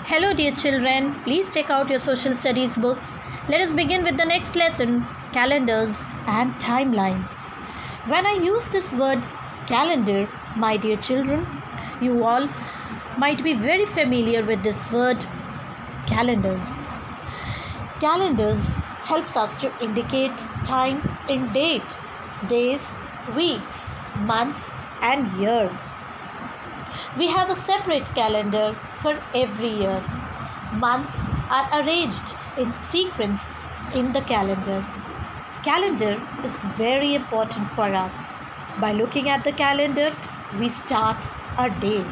Hello, dear children. Please take out your social studies books. Let us begin with the next lesson, calendars and timeline. When I use this word calendar, my dear children, you all might be very familiar with this word calendars. Calendars helps us to indicate time in date, days, weeks, months and year. We have a separate calendar for every year. Months are arranged in sequence in the calendar. Calendar is very important for us. By looking at the calendar, we start our day.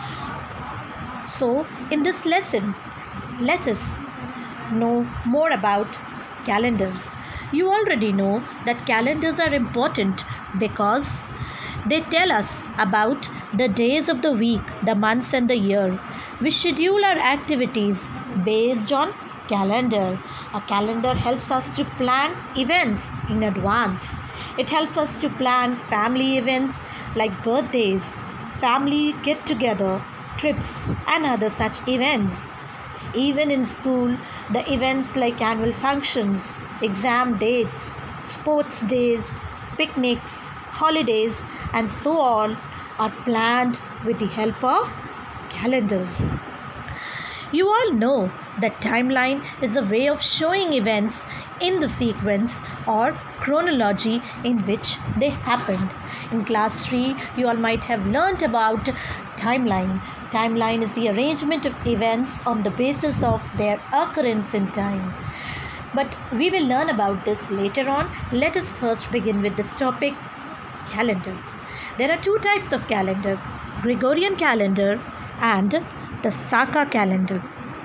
So, in this lesson, let us know more about calendars. You already know that calendars are important because they tell us about the days of the week, the months and the year. We schedule our activities based on calendar. A calendar helps us to plan events in advance. It helps us to plan family events like birthdays, family get-together, trips and other such events. Even in school, the events like annual functions, exam dates, sports days, picnics, holidays and so on are planned with the help of calendars. You all know that timeline is a way of showing events in the sequence or chronology in which they happened. In class 3, you all might have learnt about timeline. Timeline is the arrangement of events on the basis of their occurrence in time. But we will learn about this later on. Let us first begin with this topic, calendar. There are two types of calendar, Gregorian calendar and the Saka calendar.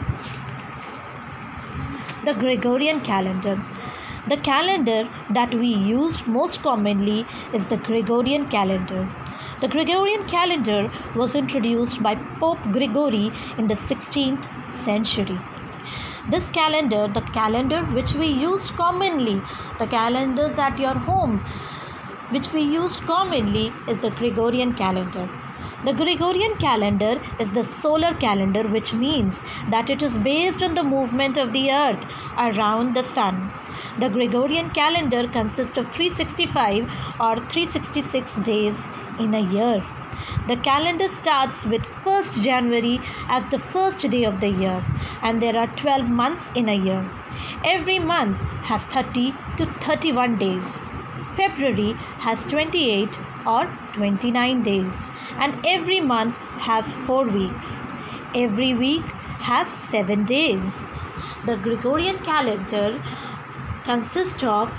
The Gregorian calendar. The calendar that we used most commonly is the Gregorian calendar. The Gregorian calendar was introduced by Pope Gregory in the 16th century. This calendar, the calendar which we used commonly, the calendars at your home, which we used commonly is the Gregorian calendar. The Gregorian calendar is the solar calendar, which means that it is based on the movement of the earth around the sun. The Gregorian calendar consists of 365 or 366 days in a year. The calendar starts with 1st January as the first day of the year, and there are 12 months in a year. Every month has 30 to 31 days. February has 28 or 29 days, and every month has 4 weeks. Every week has 7 days. The Gregorian calendar consists of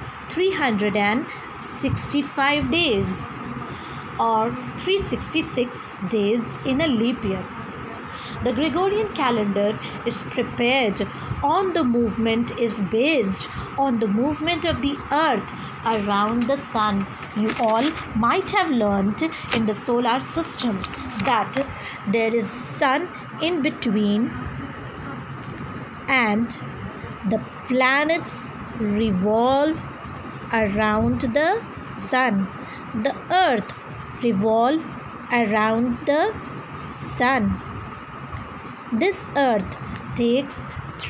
365 days or 366 days in a leap year. The Gregorian calendar is prepared on the movement, is based on the movement of the earth around the sun. You all might have learnt in the solar system that there is sun in between and the planets revolve around the sun. The earth revolves around the sun. This earth takes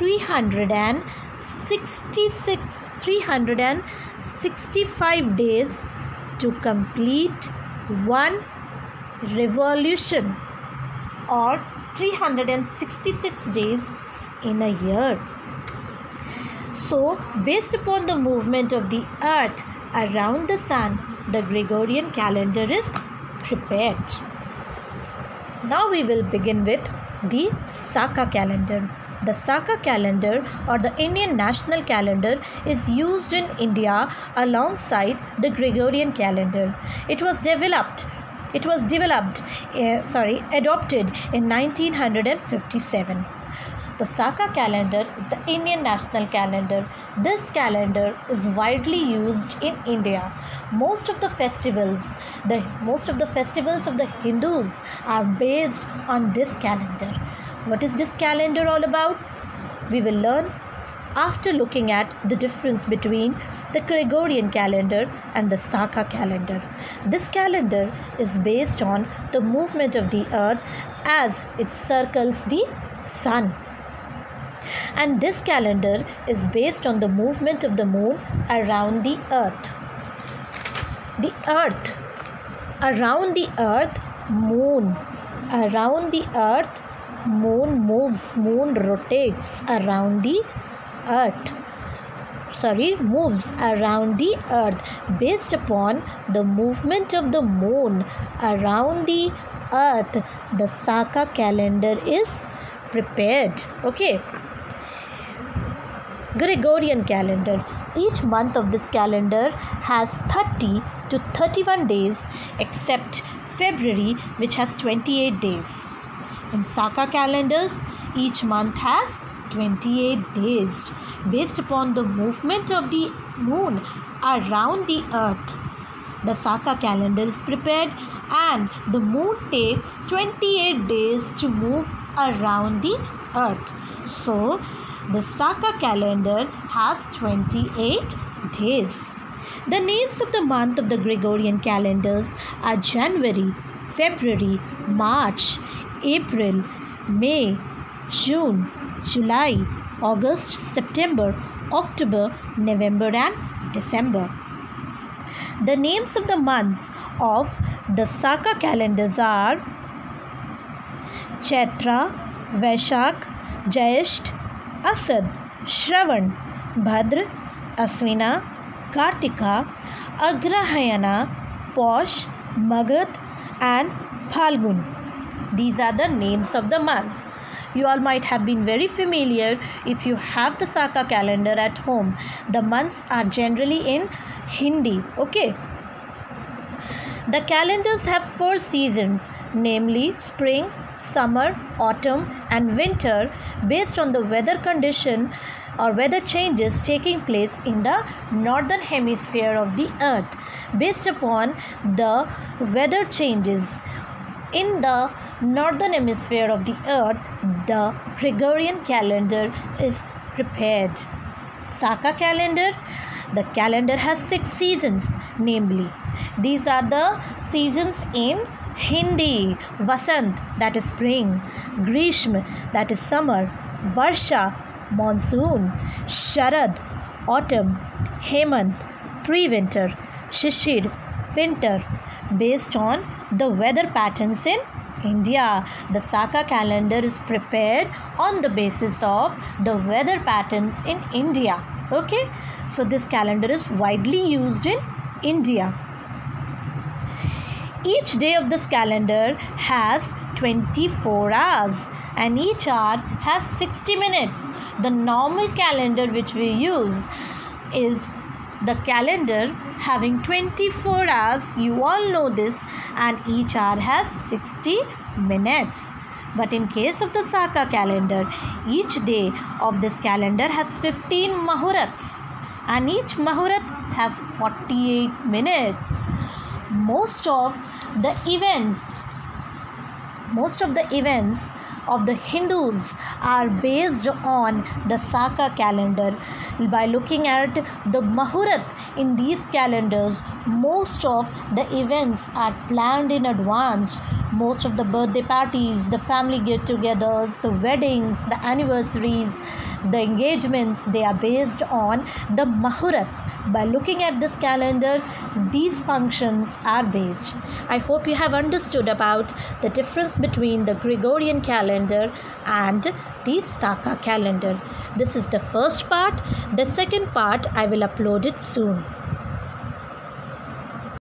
365 days to complete one revolution, or 366 days in a year. So, based upon the movement of the earth around the sun, the Gregorian calendar is prepared. Now we will begin with the Saka calendar. The Saka calendar, or the Indian national calendar, is used in India alongside the Gregorian calendar. It was adopted in 1957. The Saka calendar is the Indian national calendar. This calendar is widely used in India. Most of the festivals of the Hindus are based on this calendar. What is this calendar all about? We will learn after looking at the difference between the Gregorian calendar and the Saka calendar. This calendar is based on the movement of the earth as it circles the sun. And this calendar is based on the movement of the moon around the earth. The earth, around the earth, moon, around the earth, moon moves, moon rotates around the earth. Moves around the earth. Based upon the movement of the moon around the earth, the Saka calendar is prepared. Okay. Gregorian calendar. Each month of this calendar has 30 to 31 days except February, which has 28 days. In Saka calendars, each month has 28 days based upon the movement of the moon around the earth. The Saka calendar is prepared and the moon takes 28 days to move around the earth. So, the Saka calendar has 28 days. The names of the month of the Gregorian calendars are January, February, March, April, May, June, July, August, September, October, November and December. The names of the months of the Saka calendars are Chaitra, Vaishakh, Jyeshtha, Asad, Shravan, Bhadra, Aswina, Kartika, Agrahayana, Posh, Magad and Phalgun. These are the names of the months. You all might have been very familiar if you have the Saka calendar at home. The months are generally in Hindi. Okay. The calendars have 4 seasons, namely spring, summer, autumn and winter, based on the weather condition or weather changes taking place in the northern hemisphere of the earth. Based upon the weather changes in the northern hemisphere of the earth, the Gregorian calendar is prepared. Saka calendar. The calendar has 6 seasons, namely these are the seasons in Hindi: Vasant, that is spring; Grishma, that is summer; Varsha, monsoon; Sharad, autumn; Hemant, pre-winter; Shishir, winter. Based on the weather patterns in India, the Saka calendar is prepared on the basis of the weather patterns in India. Okay, so this calendar is widely used in India. Each day of this calendar has 24 hours and each hour has 60 minutes. The normal calendar which we use is the calendar having 24 hours. You all know this, and each hour has 60 minutes. But in case of the Saka calendar, each day of this calendar has 15 Mahurats and each Mahurat has 48 minutes. Most of the events of the Hindus are based on the Saka calendar. By looking at the Mahurat in these calendars, most of the events are planned in advance. Most of the birthday parties, the family get-togethers, the weddings, the anniversaries, the engagements, they are based on the Mahurats. By looking at this calendar, these functions are based. I hope you have understood about the difference between the Gregorian calendar and the Saka calendar. This is the first part. The second part I will upload it soon.